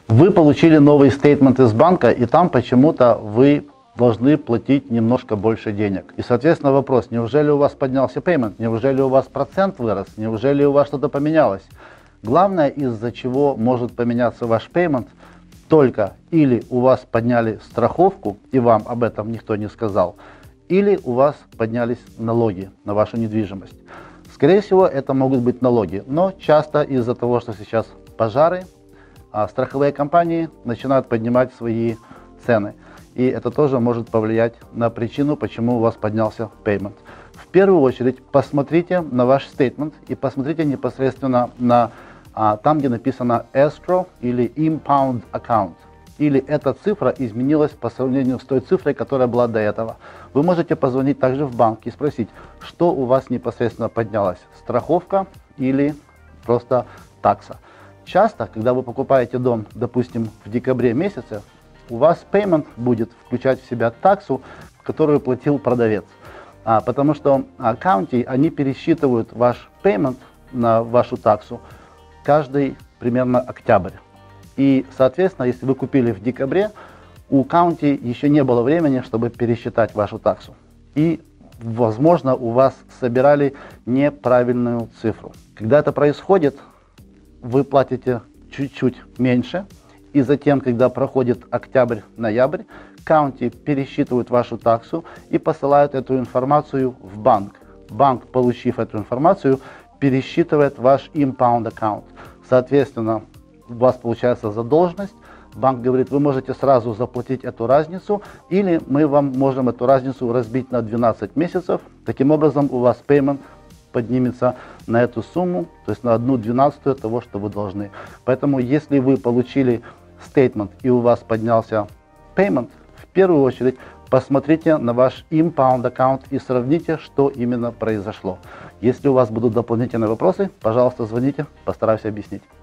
Вы получили новый стейтмент из банка, и там почему-то вы должны платить немножко больше денег. И, соответственно, вопрос, неужели у вас поднялся payment, неужели у вас процент вырос, неужели у вас что-то поменялось? Главное, из-за чего может поменяться ваш payment, только или у вас подняли страховку, и вам об этом никто не сказал, или у вас поднялись налоги на вашу недвижимость. Скорее всего, это могут быть налоги, но часто из-за того, что сейчас пожары, страховые компании начинают поднимать свои цены. И это тоже может повлиять на причину, почему у вас поднялся payment. В первую очередь посмотрите на ваш statement и посмотрите непосредственно на там, где написано escrow или impound account. Или эта цифра изменилась по сравнению с той цифрой, которая была до этого. Вы можете позвонить также в банк и спросить, что у вас непосредственно поднялось, страховка или просто такса. Часто, когда вы покупаете дом, допустим, в декабре месяце, у вас payment будет включать в себя таксу, которую платил продавец. Потому что county, они пересчитывают ваш payment на вашу таксу каждый примерно октябрь. И, соответственно, если вы купили в декабре, у county еще не было времени, чтобы пересчитать вашу таксу. И, возможно, у вас собирали неправильную цифру. Когда это происходит, вы платите чуть-чуть меньше. И затем, когда проходит октябрь-ноябрь, county пересчитывают вашу таксу и посылают эту информацию в банк. Банк, получив эту информацию, пересчитывает ваш impound аккаунт. Соответственно, у вас получается задолженность. Банк говорит, вы можете сразу заплатить эту разницу, или мы вам можем эту разницу разбить на 12 месяцев. Таким образом, у вас payment поднимется на эту сумму, то есть на 1/12 того, что вы должны. Поэтому, если вы получили statement и у вас поднялся payment, в первую очередь посмотрите на ваш impound аккаунт и сравните, что именно произошло. Если у вас будут дополнительные вопросы, пожалуйста, звоните, постараюсь объяснить.